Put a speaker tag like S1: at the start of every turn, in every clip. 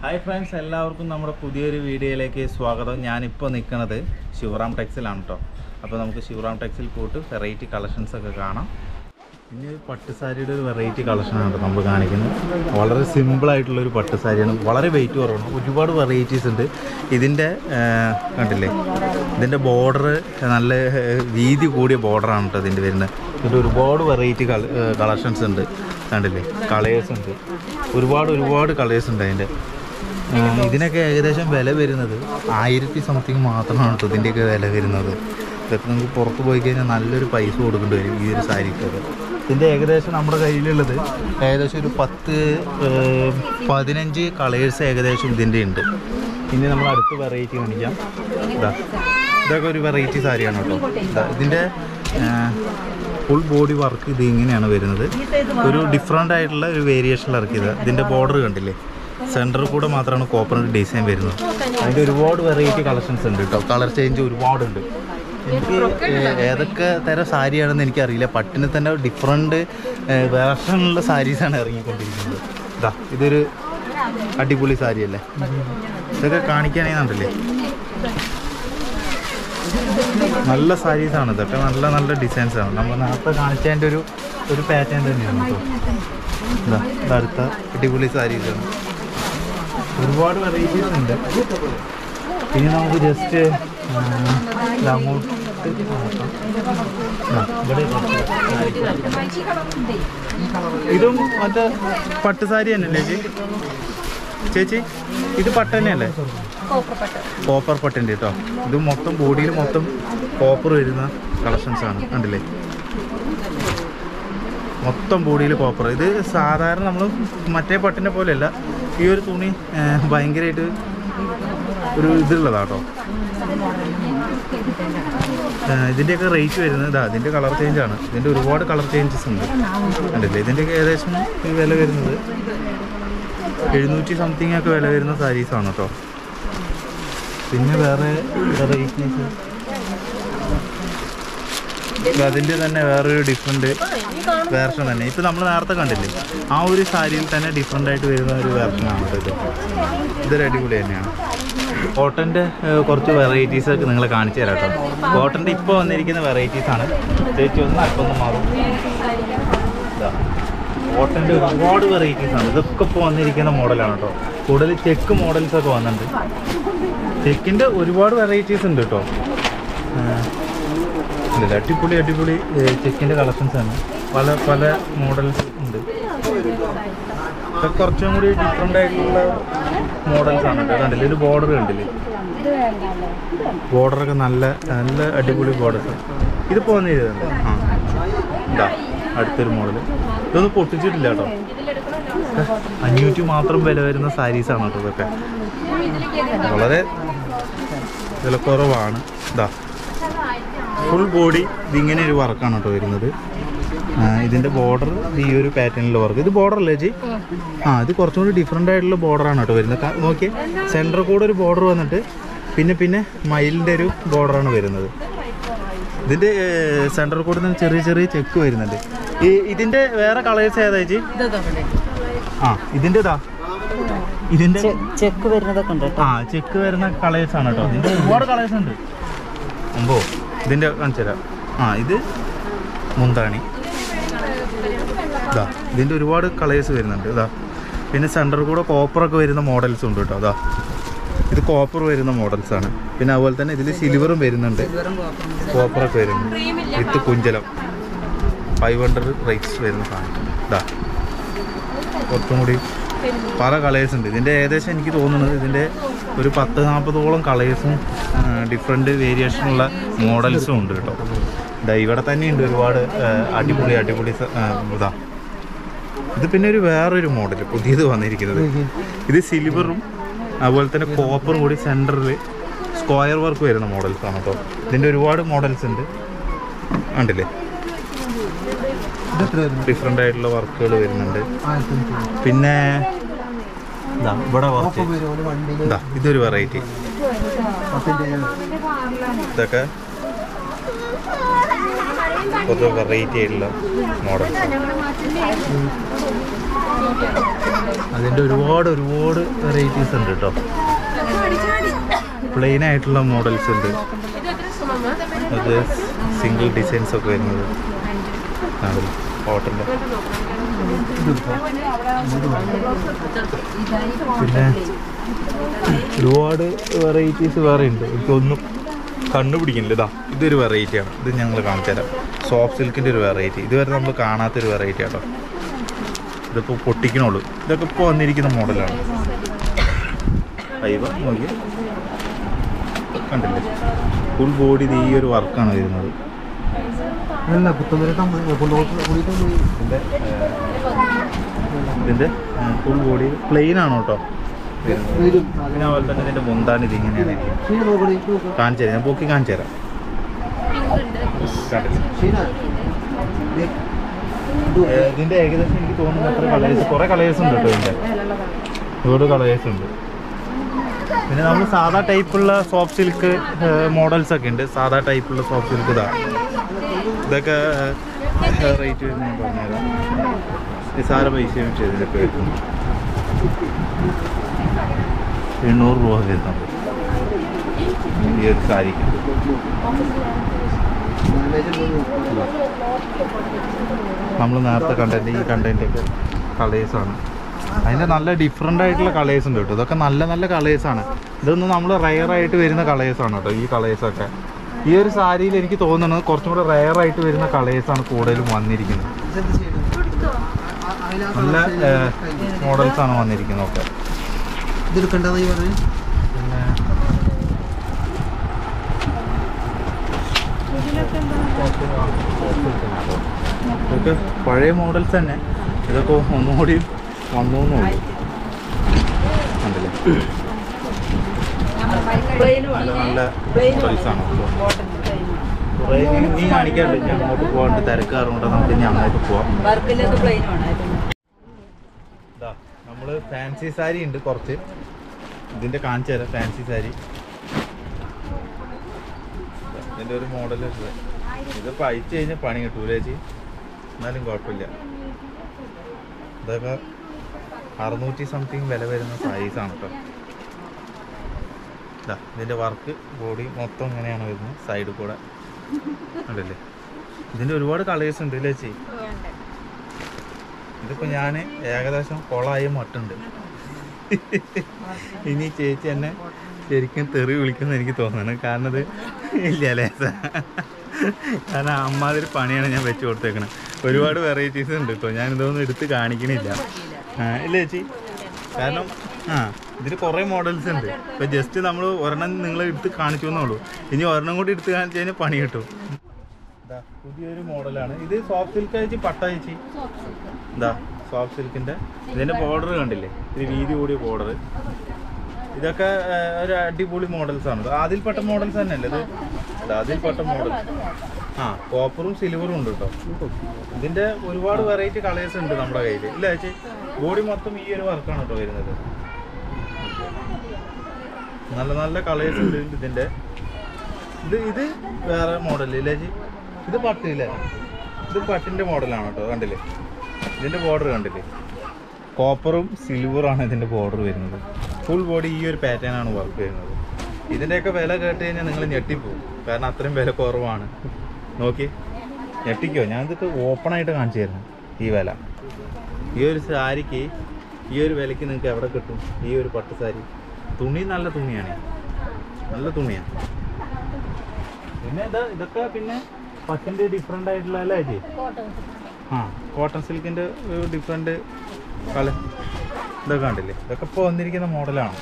S1: Hi friends, എല്ലാവർക്കും നമ്മുടെ പുതിയൊരു വീഡിയോയിലേക്ക് സ്വാഗതം. ഞാനിപ്പോൾ നിൽക്കുന്നത് ശിവറാം ടെക്സിലാണ് കേട്ടോ. അപ്പോൾ നമുക്ക് ശിവറാം ടെക്സിൽ പോയിട്ട് വെറൈറ്റി കളക്ഷൻസൊക്കെ കാണാം. പിന്നെ പട്ടുസാരിയുടെ ഒരു വെറൈറ്റി കളക്ഷനാണ് കേട്ടോ നമ്മൾ കാണിക്കുന്നത്. വളരെ സിമ്പിളായിട്ടുള്ളൊരു പട്ടുസാരിയാണ്, വളരെ വെയിറ്റ് കുറവാണ്, ഒരുപാട് വെറൈറ്റീസ് ഉണ്ട്. ഇതിൻ്റെ കണ്ടില്ലേ, ഇതിൻ്റെ ബോർഡർ നല്ല വീതി കൂടിയ ബോർഡറാണ് കേട്ടോ ഇതിൻ്റെ വരുന്നത്. ഇതിൻ്റെ ഒരുപാട് വെറൈറ്റി കളക്ഷൻസ് ഉണ്ട്. കണ്ടില്ലേ, കളേഴ്സ് ഉണ്ട്, ഒരുപാട് കളേഴ്സ് ഉണ്ട് അതിൻ്റെ. ഇതിനൊക്കെ ഏകദേശം വില വരുന്നത് 1000 സംതിങ് മാത്രമാണ് കേട്ടോ ഇതിൻ്റെയൊക്കെ വില വരുന്നത്. ഇതൊക്കെ നമുക്ക് പുറത്ത് പോയി കഴിഞ്ഞാൽ നല്ലൊരു പൈസ കൊടുക്കേണ്ടി വരും ഈ ഒരു സാരിക്കൊക്കെ. ഇതിൻ്റെ ഏകദേശം നമ്മുടെ കയ്യിലുള്ളത് ഏകദേശം ഒരു 10-15 കളേഴ്സ് ഏകദേശം ഇതിൻ്റെ ഉണ്ട്. ഇനി നമ്മൾ അടുത്ത വെറൈറ്റി കാണിക്കാം. ഇതൊക്കെ ഒരു വെറൈറ്റി സാരിയാണ് കേട്ടോ. ഇതിൻ്റെ ഫുൾ ബോഡി വർക്ക് ഇത് ഇങ്ങനെയാണ് വരുന്നത്. ഒരു ഡിഫറെൻ്റ് ആയിട്ടുള്ള ഒരു വേരിയേഷനിൽ ഇറക്കിയത്. ഇതിൻ്റെ ബോർഡർ കണ്ടില്ലേ, സെൻറ്ററിൽ കൂടെ മാത്രമാണ് കോപ്പറിൻ്റെ ഡിസൈൻ വരുന്നത്. അതിൻ്റെ ഒരുപാട് വെറൈറ്റി കളക്ഷൻസ് ഉണ്ട് കേട്ടോ. കളർ ചേഞ്ച് ഒരുപാടുണ്ട്. എനിക്ക് ഏതൊക്കെ തരം സാരിയാണെന്ന് എനിക്കറിയില്ല. പട്ടിന് തന്നെ ഡിഫറെൻറ്റ് വേർഷനുള്ള സാരീസാണ് ഇറങ്ങിക്കൊണ്ടിരിക്കുന്നത്. ഇതൊരു അടിപൊളി സാരിയല്ലേ, ഇതൊക്കെ കാണിക്കാനേന്നുണ്ടല്ലേ. നല്ല സാരീസാണ് ഇതൊക്കെ, നല്ല ഡിസൈൻസാണ്. നമ്മൾ നേരത്തെ കാണിച്ചതിൻ്റെ ഒരു പാറ്റേൺ തന്നെയാണ് കേട്ടോ. അടുത്ത അടിപൊളി സാരീസാണ്, ഒരുപാട് വെറൈറ്റീസ് ഉണ്ട്. ഇനി നമുക്ക് ജസ്റ്റ് അങ്ങോട്ട് ഇതും മറ്റേ പട്ട് സാരി തന്നെയല്ലേ ചേച്ചി? ഇത് പട്ട് തന്നെയല്ലേ? കോപ്പർ പട്ടിൻ്റെ കേട്ടോ. ഇത് മൊത്തം ബോഡിയിൽ മൊത്തം കോപ്പർ വരുന്ന കളക്ഷൻസാണ്. കണ്ടില്ലേ, മൊത്തം ബോഡിയിൽ കോപ്പർ. ഇത് സാധാരണ നമ്മൾ മറ്റേ പട്ടിനെ പോലെയല്ല. ഈ ഒരു തുണി ഭയങ്കരമായിട്ട് ഒരു ഇതുള്ളതാട്ടോ. ഇതിൻ്റെയൊക്കെ റേറ്റ് വരുന്നത് ഇതിൻ്റെ കളർ ചേഞ്ചാണ്. ഇതിൻ്റെ ഒരുപാട് കളർ ചേഞ്ചസ് ഉണ്ട്. കണ്ടില്ലേ, ഇതിൻ്റെയൊക്കെ ഏകദേശം ഈ വില വരുന്നത് 700 സംതിങ് ഒക്കെ വില വരുന്ന സാരീസാണ് കേട്ടോ. പിന്നെ വേറെ വെറൈറ്റീസ് അതിൻ്റെ തന്നെ വേറൊരു ഡിഫറെൻറ്റ് വേർഷൻ തന്നെ. ഇപ്പോൾ നമ്മൾ നേരത്തെ കണ്ടില്ലേ, ആ ഒരു സാരിയിൽ തന്നെ ഡിഫറെൻ്റ് ആയിട്ട് വരുന്ന ഒരു വേർഷനാണ് കേട്ടോ. ഇതൊരു അടിപൊളി തന്നെയാണ്. കോട്ടൻ്റെ കുറച്ച് വെറൈറ്റീസൊക്കെ നിങ്ങളെ കാണിച്ചു തരാം കേട്ടോ. കോട്ടൻ്റെ ഇപ്പോൾ വന്നിരിക്കുന്ന വെറൈറ്റീസാണ്. ചേച്ചി ഒന്ന് അല്പം മാറും. കോട്ടൻ്റെ ഒരുപാട് വെറൈറ്റീസാണ്. ഇതൊക്കെ ഇപ്പോൾ വന്നിരിക്കുന്ന മോഡലാണ് കേട്ടോ. കൂടുതൽ ചെക്ക് മോഡൽസൊക്കെ വന്നിട്ടുണ്ട്. ചെക്കിൻ്റെ ഒരുപാട് വെറൈറ്റീസ് ഉണ്ട് കേട്ടോ. അടിപൊളി ചെക്കിൻ്റെ കളക്ഷൻസാണ്. പല മോഡൽസ് ഉണ്ട്. ഇതൊക്കെ കുറച്ചും കൂടി ഡിഫറെൻ്റ് ആയിട്ടുള്ള മോഡൽസാണ് കേട്ടോ. കണ്ടില്ലേ, ഒരു ബോർഡർ കണ്ടില്ലേ, ബോർഡറൊക്കെ നല്ല അടിപൊളി ബോർഡേഴ്സ്. ഇതിപ്പോൾ വന്നിരുന്നല്ലേ. അടുത്തൊരു മോഡൽ. ഇതൊന്നും പൊട്ടിച്ചിട്ടില്ല കേട്ടോ. 500 മാത്രം വില വരുന്ന സാരീസാണ് കേട്ടോ. ഇതൊക്കെ വളരെ വിലക്കുറവാണ്. ഫുൾ ബോഡി ഇതിങ്ങനെ ഒരു വർക്കാണ് കേട്ടോ വരുന്നത്. ഇതിൻ്റെ ബോർഡർ ഈ ഒരു പാറ്റേണിലുള്ള വർക്ക്. ഇത് ബോർഡർ അല്ലേ ചേച്ചി? ഇത് കുറച്ചും കൂടി ഡിഫറെൻ്റ് ആയിട്ടുള്ള ബോർഡറാണ് കേട്ടോ വരുന്നത്. നോക്കിയേ, സെൻറ്ററിൽ കൂടെ ഒരു ബോർഡർ വന്നിട്ട് പിന്നെ മയിലിൻ്റെ ഒരു ബോർഡറാണ് വരുന്നത്. ഇതിൻ്റെ സെൻറ്ററിൽ കൂടെ നിന്ന് ചെറിയ ചെക്ക് വരുന്നുണ്ട്. ഇതിൻ്റെ വേറെ കളേഴ്സ് ഏതാ ചേച്ചി? ഇതിൻ്റെ ചെക്ക് വരുന്നതൊക്കെ ഉണ്ട്. ചെക്ക് വരുന്ന കളേഴ്സാണ് കേട്ടോ. ഇതിൻ്റെ ഒരുപാട് കളേഴ്സ് ഉണ്ട്. ഇതിൻ്റെ കാണിച്ചു തരാം. ഇത് മുന്താണി. ഇതിൻ്റെ ഒരുപാട് കളേഴ്സ് വരുന്നുണ്ട്. പിന്നെ സെൻറ്ററിൽ കൂടെ കോപ്പറൊക്കെ വരുന്ന മോഡൽസ് ഉണ്ട് കേട്ടോ. ഇത് കോപ്പർ വരുന്ന മോഡൽസാണ്. പിന്നെ അതുപോലെ തന്നെ ഇതിൽ സിൽവറും വരുന്നുണ്ട്, കോപ്പറൊക്കെ വരുന്നുണ്ട്. വിത്ത് കുഞ്ചലം 500 റേറ്റ്സ് വരുന്ന സാധനം. കുറച്ചും കൂടി പല കളേഴ്സ് ഉണ്ട്. ഇതിൻ്റെ ഏകദേശം എനിക്ക് തോന്നുന്നത് ഇതിൻ്റെ ഒരു 10-40ഓളം കളേഴ്സും ഡിഫറെൻറ്റ് വേരിയേഷനുള്ള മോഡൽസും ഉണ്ട് കേട്ടോ. ഇവിടെ തന്നെയുണ്ട് ഒരുപാട് അടിപൊളി ഇത് പിന്നെ വേറൊരു മോഡൽ പുതിയത് വന്നിരിക്കുന്നത്. ഇത് സിൽവറും അതുപോലെ തന്നെ കോപ്പറും കൂടി സെൻറ്ററിൽ സ്ക്വയർ വർക്ക് വരുന്ന മോഡൽസാണ് കേട്ടോ. ഇതിൻ്റെ ഒരുപാട് മോഡൽസ് ഉണ്ട്. കണ്ടില്ലേ, ഡിഫറെൻ്റ് ആയിട്ടുള്ള വർക്കുകൾ വരുന്നുണ്ട്. പിന്നെ ഇവിടെ കുറച്ച് ഇതൊരു വെറൈറ്റി. ഇതൊക്കെ കുറച്ച് വെറൈറ്റി ആയിട്ടുള്ള മോഡൽസ്. അതിൻ്റെ ഒരുപാട് വെറൈറ്റീസ് ഉണ്ട് കേട്ടോ. പ്ലെയിൻ ആയിട്ടുള്ള മോഡൽസ് ഉണ്ട്, അത് സിംഗിൾ ഡിസൈൻസ് ഒക്കെ വരുന്നത് കോട്ടൻ്റെ. പിന്നെ ഒരുപാട് വെറൈറ്റീസ് വേറെ ഉണ്ട്, എനിക്കൊന്നും കണ്ടുപിടിക്കുന്നില്ല. ഇതാ ഇതൊരു വെറൈറ്റിയാണ്, ഇത് ഞങ്ങൾ കാണിച്ചു തരാം. സോഫ്റ്റ് സിൽക്കിൻ്റെ ഒരു വെറൈറ്റി, ഇതുവരെ നമ്മൾ കാണാത്തൊരു വെറൈറ്റി ആട്ടോ. ഇതിപ്പോൾ പൊട്ടിക്കണുള്ളൂ, ഇതൊക്കെ ഇപ്പോൾ വന്നിരിക്കുന്ന മോഡലാണ്. ഫൈബർ നോക്കി കണ്ടില്ലേ, ഫുൾ ബോഡി ഈ ഒരു വർക്കാണ് വരുന്നത്. ഇതിൻ്റെ ഫുൾ ബോഡി പ്ലെയിൻ ആണ് കേട്ടോ. പിന്നെ അതുപോലെ തന്നെ ഇതിൻ്റെ മുന്താൻ ഇതിങ്ങനെയാണ് കാണിച്ചു തരാം, ഞാൻ പൊക്കി കാണിച്ചു തരാം. ഇതിൻ്റെ ഏകദേശം എനിക്ക് തോന്നുന്നു എത്ര കളേഴ്സ്, കുറേ കളേഴ്സ് ഉണ്ട് കേട്ടോ. ഇതിൻ്റെ ഒരുപാട് കളേഴ്സ് ഉണ്ട്. പിന്നെ നമ്മൾ സാധാ ടൈപ്പുള്ള സോഫ്റ്റ് സിൽക്ക് മോഡൽസ് ഒക്കെ ഉണ്ട്. സാധാ ടൈപ്പുള്ള സോഫ്റ്റ് സിൽക്ക് ഇതൊക്കെ റേറ്റ് വരുന്നത് ഞാൻ പറഞ്ഞുതരാം. നിസാര പൈസയും ചെയ്തതിനൊക്കെ വരുന്നു 800 രൂപ വരുന്നുണ്ട് ഈ ഒരു സാരിക്ക്. നമ്മൾ നേരത്തെ കണ്ടന്റ് ഈ കണ്ടന്റൊക്കെ കളേഴ്സാണ്. അതിൻ്റെ നല്ല ഡിഫറെൻ്റ് ആയിട്ടുള്ള കളേഴ്സ് ഉണ്ട് കേട്ടോ. ഇതൊക്കെ നല്ല നല്ല കളേഴ്സാണ്. ഇതൊന്നും നമ്മൾ റെയറായിട്ട് വരുന്ന കളേഴ്സാണ് കേട്ടോ. ഈ കളേഴ്സൊക്കെ ഈ ഒരു സാരിയിൽ എനിക്ക് തോന്നുന്നത് കുറച്ചും കൂടെ റെയറായിട്ട് വരുന്ന കളേഴ്സാണ് കൂടുതലും വന്നിരിക്കുന്നത്. നല്ല മോഡൽസാണ് വന്നിരിക്കുന്നത് ഒക്കെ. പിന്നെ ഇതൊക്കെ പഴയ മോഡൽസ് തന്നെ, ഇതൊക്കെ ഒന്നുകൂടി വന്നു എന്നുള്ളൂ. കണ്ടില്ലേ, നല്ല മോഡൽസാണ്. കുറേ നീ കാണിക്കാറുണ്ട്, ഞാൻ അങ്ങോട്ട് പോകാണ്ട് തിരക്കാറുണ്ട്, നമുക്ക് ഇനി അങ്ങോട്ട് പോവാം. ഇതാ നമ്മൾ ഫാൻസി സാരി ഉണ്ട് കുറച്ച്, ഇതിൻ്റെ കാണിച്ചു തരാം. ഫാൻസി സാരി ഇതിൻ്റെ ഒരു മോഡൽ. ഇതിപ്പോൾ അയച്ചു കഴിഞ്ഞാൽ പണി കിട്ടൂല ചേച്ചി, എന്നാലും കുഴപ്പമില്ല. ഇതൊക്കെ 600 സംതിങ് വില വരുന്ന സാരീസാണ് കേട്ടോ. ഇതാ ഇതിൻ്റെ വർക്ക് ബോഡി മൊത്തം ഇങ്ങനെയാണ് വരുന്നത്, സൈഡിൽ കൂടെ ഉണ്ടല്ലേ. ഇതിൻ്റെ ഒരുപാട് കളേഴ്സ് ഉണ്ട് ഇല്ലേ ചേച്ചി? ഇതിപ്പോൾ ഞാൻ ഏകദേശം കൊളായ മട്ടുണ്ട്. ഇനി ചേച്ചി എന്നെ ശരിക്കും തെറി വിളിക്കുമെന്ന് എനിക്ക് തോന്നുന്നു. കാരണം ഇത് ഇല്ല അല്ലേ, കാരണം അമ്മാതിരി പണിയാണ് ഞാൻ വെച്ച് കൊടുത്തേക്കണത്. ഒരുപാട് വെറൈറ്റീസ് ഉണ്ട് കേട്ടോ, ഞാനിതൊന്നും എടുത്ത് കാണിക്കണില്ല ഇല്ല ചേച്ചി. കാരണം ഇതിന് കുറേ മോഡൽസ് ഉണ്ട്. ഇപ്പോൾ ജസ്റ്റ് നമ്മൾ ഒരെണ്ണം നിങ്ങൾ എടുത്ത് കാണിച്ചു എന്നുള്ളൂ. ഇനി ഒരെണ്ണം കൂടി എടുത്ത് കാണിച്ചു കഴിഞ്ഞാൽ പണി കിട്ടും. ഇതാ പുതിയൊരു മോഡലാണ് ഇത്. സോഫ്റ്റ് സിൽക്ക് ചേച്ചി, പട്ട ചേച്ചി. ഇതാ സോഫ്റ്റ് സിൽക്കിൻ്റെ ഇതിൻ്റെ ബോർഡർ കണ്ടില്ലേ, ഒരു വീതി കൂടിയ ബോർഡർ. ഇതൊക്കെ ഒരു അടിപൊളി മോഡൽസാണ്. അതിൽപ്പെട്ട മോഡൽസ് തന്നെയല്ലേ ഇത്? അതിൽപ്പെട്ട മോഡൽസ്. കോപ്പറും സിൽവറും ഉണ്ട് കേട്ടോ. ഇതിൻ്റെ ഒരുപാട് വെറൈറ്റി കളേഴ്സ് ഉണ്ട് നമ്മുടെ കയ്യിൽ ഇല്ല ചേച്ചി. ബോഡി മൊത്തം ഈ ഒരു വർക്കാണ് കേട്ടോ വരുന്നത്. നല്ല നല്ല കളേഴ്സ് ഉണ്ട് ഇതിൻ്റെ. ഇത് വേറെ മോഡൽ ഇല്ല ചേച്ചി. ഇത് പട്ടില്ലേ, ഇത് പട്ടിൻ്റെ മോഡലാണ് കേട്ടോ. കണ്ടില്ലേ ഇതിൻ്റെ ബോർഡർ കണ്ടില്ലേ, കോപ്പറും സിൽവറുമാണ് ഇതിൻ്റെ ബോർഡർ വരുന്നത്. ഫുൾ ബോഡി ഈ ഒരു പാറ്റേണാണ് വർക്ക് വരുന്നത്. ഇതിൻ്റെയൊക്കെ വില കേട്ട് കഴിഞ്ഞാൽ നിങ്ങൾ ഞെട്ടിപ്പോവും, കാരണം അത്രയും വില കുറവാണ്. നോക്കി ഞെട്ടിക്കോ, ഞാനിതൊക്കെ ഓപ്പണായിട്ട് കാണിച്ചു തരുന്നു. ഈ വില ഈ ഒരു സാരിക്ക് ഈ ഒരു വിലയ്ക്ക് നിങ്ങൾക്ക് എവിടെ കിട്ടും? ഈ ഒരു പട്ട് സാരി തുണി നല്ല തുണിയാണ്, നല്ല തുണിയാണ്. പിന്നെ ഇതൊക്കെ പിന്നെ പട്ടിൻ്റെ ഡിഫറെൻ്റ് ആയിട്ടുള്ള അല്ലേ ചേച്ചി? കോട്ടൺ സിൽക്കിൻ്റെ ഒരു ഡിഫറെൻറ്റ് കളർ ഇതൊക്കെ കണ്ടില്ലേ. ഇതൊക്കെ ഇപ്പോൾ വന്നിരിക്കുന്ന മോഡലാണ്.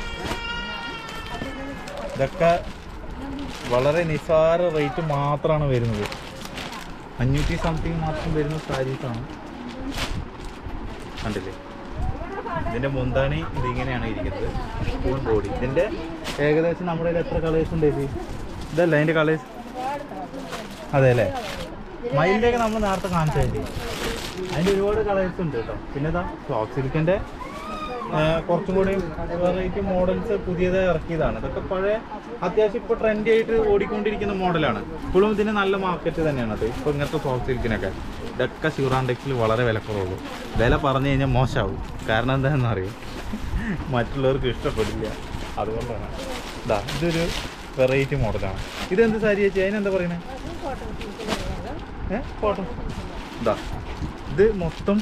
S1: ഇതൊക്കെ വളരെ നിസ്സാര റേറ്റ് മാത്രമാണ് വരുന്നത്. 500 സംതിങ് മാത്രം വരുന്ന സാരീസാണ്. കണ്ടില്ലേ ഇതിൻ്റെ മുന്താണി ഇതിങ്ങനെയാണ് ഇരിക്കുന്നത്, ഫുൾ ബോഡി. ഇതിൻ്റെ ഏകദേശം നമ്മുടെ കയ്യിൽ എത്ര കളേഴ്സ് ഉണ്ട് ചേച്ചി? ഇതല്ല അതിൻ്റെ കളേഴ്സ്? അതെ അല്ലേ, മയിലിൻ്റെയൊക്കെ നമ്മൾ നേരത്തെ കാണിച്ചതല്ലേ, അതിൻ്റെ ഒരുപാട് കളേഴ്സ് ഉണ്ട് കേട്ടോ. പിന്നെ ഇതാ സോഫ്റ്റ് സിൽക്കിൻ്റെ കുറച്ചും കൂടി വെറൈറ്റി മോഡൽസ് പുതിയതായി ഇറക്കിയതാണ്. ഇതൊക്കെ പഴയ അത്യാവശ്യം ഇപ്പോൾ ട്രെൻഡി ആയിട്ട് ഓടിക്കൊണ്ടിരിക്കുന്ന മോഡലാണ്. ഇപ്പോഴും ഇതിന് നല്ല മാർക്കറ്റ് തന്നെയാണ് അത് ഇപ്പോൾ ഇങ്ങനത്തെ സോഫ്റ്റ് സിൽക്കിനൊക്കെ. ഇതൊക്കെ ശിവറാം ടെക്സിൽ വളരെ വിലക്കുറവുള്ളൂ. വില പറഞ്ഞു കഴിഞ്ഞാൽ മോശമാവും. കാരണം എന്താണെന്ന് അറിയും, മറ്റുള്ളവർക്ക് ഇഷ്ടപ്പെടില്ല. അതുകൊണ്ടാണ്. ഇതാ ഇതൊരു വെറൈറ്റി മോഡലാണ്. ഇതെന്ത് സാരി ചേച്ചി? അതിനെന്താ പറയണേ? കോട്ടൺ. ഇതാ ഇത് മൊത്തം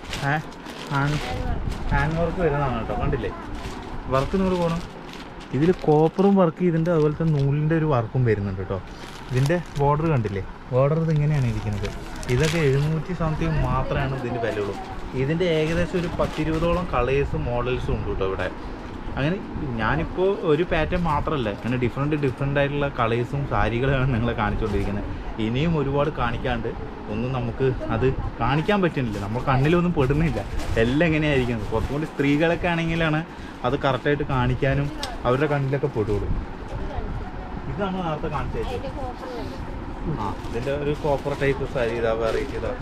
S1: ഹാൻഡ് വർക്ക് വരുന്നതാണ് കേട്ടോ. കണ്ടില്ലേ വർക്ക് നിങ്ങൾ പോകണം. ഇതിൽ കോപ്പറും വർക്ക് ചെയ്തിട്ടുണ്ട്, അതുപോലെ തന്നെ നൂലിൻ്റെ ഒരു വർക്കും വരുന്നുണ്ട് കേട്ടോ. ഇതിൻ്റെ ബോർഡർ കണ്ടില്ലേ? ബോർഡർ ഇത് ഇങ്ങനെയാണ് ഇരിക്കുന്നത്. ഇതൊക്കെ 700 സംതിങ് മാത്രമാണ് ഇതിൻ്റെ വിലയുള്ളൂ. ഇതിൻ്റെ ഏകദേശം ഒരു 10-20ഓളം കളേഴ്സും മോഡൽസും ഉണ്ട് കേട്ടോ ഇവിടെ. അങ്ങനെ ഞാനിപ്പോൾ ഒരു പാറ്റേൺ മാത്രമല്ല, അങ്ങനെ ഡിഫറെൻ്റ് ആയിട്ടുള്ള കളേഴ്സും സാരികളാണ് നിങ്ങളെ കാണിച്ചുകൊണ്ടിരിക്കുന്നത്. ഇനിയും ഒരുപാട് കാണിക്കാണ്ട് ഒന്നും നമുക്ക് അത് കാണിക്കാൻ പറ്റുന്നില്ല, നമ്മൾ കണ്ണിലൊന്നും പെടുന്നില്ല. എല്ലാം എങ്ങനെയായിരിക്കുന്നത്. കുറച്ചും കൂടി സ്ത്രീകളൊക്കെ ആണെങ്കിലാണ് അത് കറക്റ്റായിട്ട് കാണിക്കാനും അവരുടെ കണ്ണിലൊക്കെ പെടുള്ളൂ. ഇത് നമ്മൾ നേരത്തെ കാണിച്ചു. ഇതിൻ്റെ ഒരു കോപ്പർ ടൈപ്പ് സാരി ഇതാ, വെറൈറ്റി ഇതാ.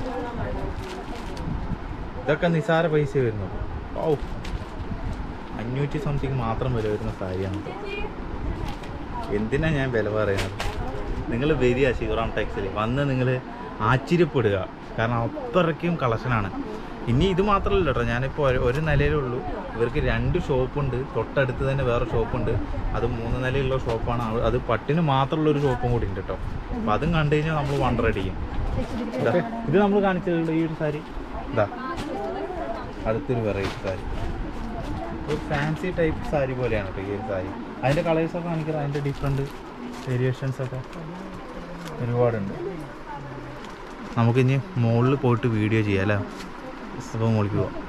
S1: ഇതൊക്കെ നിസാര പൈസ വരുന്നു. ഓ 500 സംതിങ് മാത്രം വില വരുന്ന സാരിയാണ്. എന്തിനാ ഞാൻ വില പറയുന്നത്? നിങ്ങൾ വരിക ശിവറാം ടെക്സിൽ, വന്ന് നിങ്ങൾ ആശ്ചര്യപ്പെടുക. കാരണം അത്രയ്ക്കും കളക്ഷനാണ്. ഇനി ഇത് മാത്രമല്ല കേട്ടോ, ഞാനിപ്പോൾ ഒരു നിലയിലുള്ളൂ. ഇവർക്ക് 2 ഷോപ്പുണ്ട്. തൊട്ടടുത്ത് തന്നെ വേറെ ഷോപ്പുണ്ട്. അത് 3 നിലയിലുള്ള ഷോപ്പാണ്. അത് പട്ടിന് മാത്രമുള്ളൊരു ഷോപ്പും കൂടി ഉണ്ട് കേട്ടോ. അപ്പോൾ അതും കണ്ടു കഴിഞ്ഞാൽ നമ്മൾ വണ്ടർ അടിക്കും. ഇത് നമ്മൾ കാണിച്ചിട്ടുള്ള ഈ ഒരു സാരി ഇതാ, അടുത്തൊരു വെറൈറ്റി സാരി. ഒരു ഫാൻസി ടൈപ്പ് സാരി പോലെയാണ് കേട്ടോ ഈ ഒരു സാരി. അതിൻ്റെ കളേഴ്സൊക്കെ കാണിക്കുന്നത്, അതിൻ്റെ ഡിഫറെൻറ്റ് വേരിയേഷൻസൊക്കെ ഒരുപാടുണ്ട്. നമുക്കിനി മുകളിൽ പോയിട്ട് വീഡിയോ ചെയ്യാം അല്ലേ? അപ്പോൾ മുകളിലേക്ക് പോവാം.